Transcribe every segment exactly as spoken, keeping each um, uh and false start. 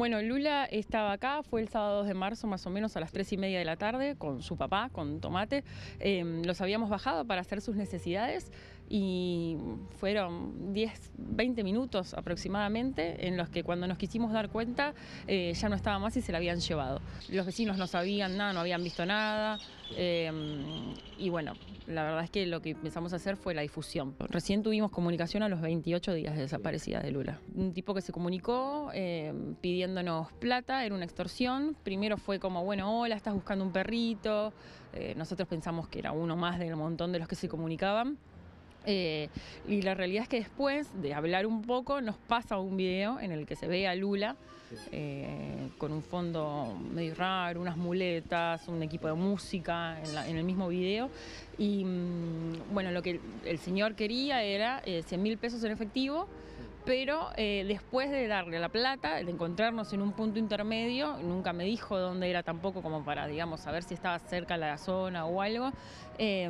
Bueno, Lula estaba acá, fue el sábado dos de marzo más o menos a las tres y media de la tarde con su papá, con Tomate. Eh, los habíamos bajado para hacer sus necesidades y fueron diez, veinte minutos aproximadamente en los que cuando nos quisimos dar cuenta eh, ya no estaba más y se la habían llevado. Los vecinos no sabían nada, no habían visto nada eh, y bueno, la verdad es que lo que empezamos a hacer fue la difusión. Recién tuvimos comunicación a los veintiocho días de desaparecida de Lula. Un tipo que se comunicó eh, pidiéndonos plata, era una extorsión. Primero fue como, bueno, hola, estás buscando un perrito. Eh, nosotros pensamos que era uno más del montón de los que se comunicaban. Eh, y la realidad es que después de hablar un poco nos pasa un video en el que se ve a Lula eh, con un fondo medio raro, unas muletas, un equipo de música en, la, en el mismo video y mmm, bueno, lo que el, el señor quería era eh, cien mil pesos en efectivo, pero eh, después de darle la plata, de encontrarnos en un punto intermedio, nunca me dijo dónde era tampoco como para, digamos, saber si estaba cerca de la zona o algo, eh,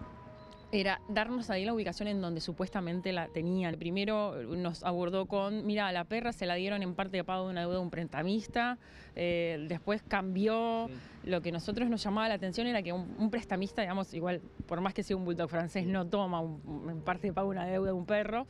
era darnos ahí la ubicación en donde supuestamente la tenían. Primero nos abordó con, mira, a la perra se la dieron en parte de pago de una deuda de un prestamista, eh, después cambió, sí. Lo que a nosotros nos llamaba la atención era que un, un prestamista, digamos, igual, por más que sea un bulldog francés, no toma un, en parte de pago una deuda de un perro,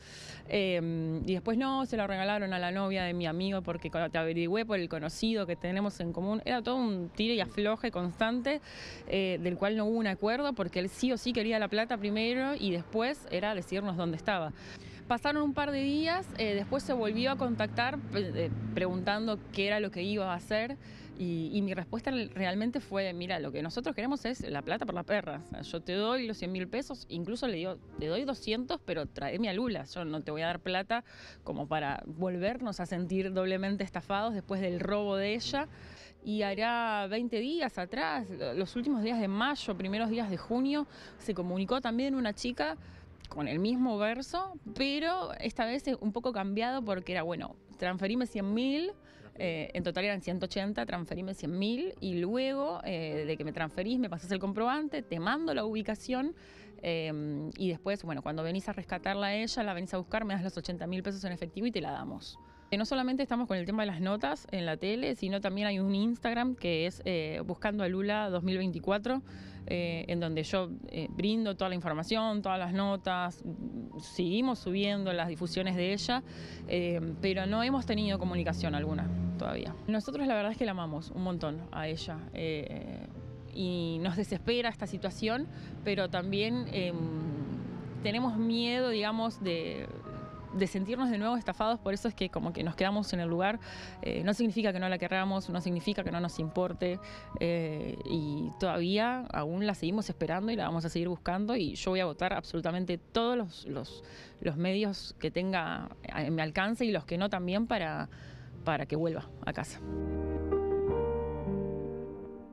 eh, y después no, se la regalaron a la novia de mi amigo porque te averigüé por el conocido que tenemos en común, era todo un tire y afloje constante, eh, del cual no hubo un acuerdo porque él sí o sí quería la plata primero y después era decirnos dónde estaba. Pasaron un par de días, eh, después se volvió a contactar eh, preguntando qué era lo que iba a hacer y, y mi respuesta realmente fue, mira, lo que nosotros queremos es la plata por la perra. O sea, yo te doy los cien mil pesos, incluso le digo, te doy doscientos, pero tráeme a Lula. Yo no te voy a dar plata como para volvernos a sentir doblemente estafados después del robo de ella. Y hará veinte días atrás, los últimos días de mayo, primeros días de junio, se comunicó también una chica con el mismo verso, pero esta vez un poco cambiado porque era, bueno, transferime cien mil, eh, en total eran ciento ochenta, transferime cien mil y luego eh, de que me transferís me pasás el comprobante, te mando la ubicación eh, y después, bueno, cuando venís a rescatarla a ella, la venís a buscar, me das los ochenta mil pesos en efectivo y te la damos. No solamente estamos con el tema de las notas en la tele, sino también hay un Instagram que es eh, Buscando a Lula dos mil veinticuatro, eh, en donde yo eh, brindo toda la información, todas las notas, seguimos subiendo las difusiones de ella, eh, pero no hemos tenido comunicación alguna todavía. Nosotros la verdad es que la amamos un montón a ella. Eh, y nos desespera esta situación, pero también eh, tenemos miedo, digamos, de... de sentirnos de nuevo estafados, por eso es que como que nos quedamos en el lugar, eh, no significa que no la querramos, no significa que no nos importe, eh, y todavía aún la seguimos esperando y la vamos a seguir buscando y yo voy a votar absolutamente todos los, los, los medios que tenga en mi alcance y los que no también para, para que vuelva a casa.